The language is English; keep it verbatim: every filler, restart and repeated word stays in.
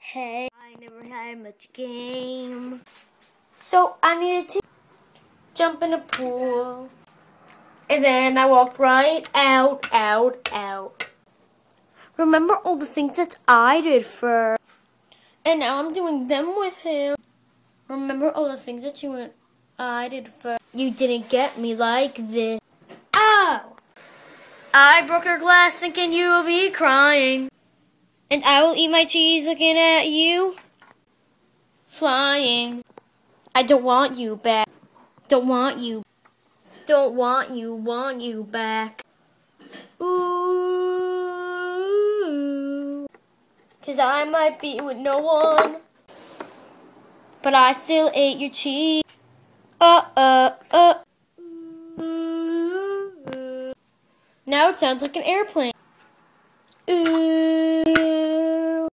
Hey, I never had much game, so I needed to jump in a pool. And then I walked right out, out, out. Remember all the things that I did first. And now I'm doing them with him. Remember all the things that you and I did first. You didn't get me like this. Ow! I broke your glass thinking you will be crying. And I will eat my cheese looking at you flying. I don't want you back. Don't want you. Don't want you, want you back. Ooh. Cause I might be with no one, but I still ate your cheese. Uh, uh, uh. Ooh. Now it sounds like an airplane. Ooh.